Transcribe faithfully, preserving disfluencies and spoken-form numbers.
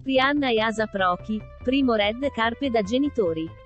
Rihanna e ASAP Rocky, primo red carpet da genitori.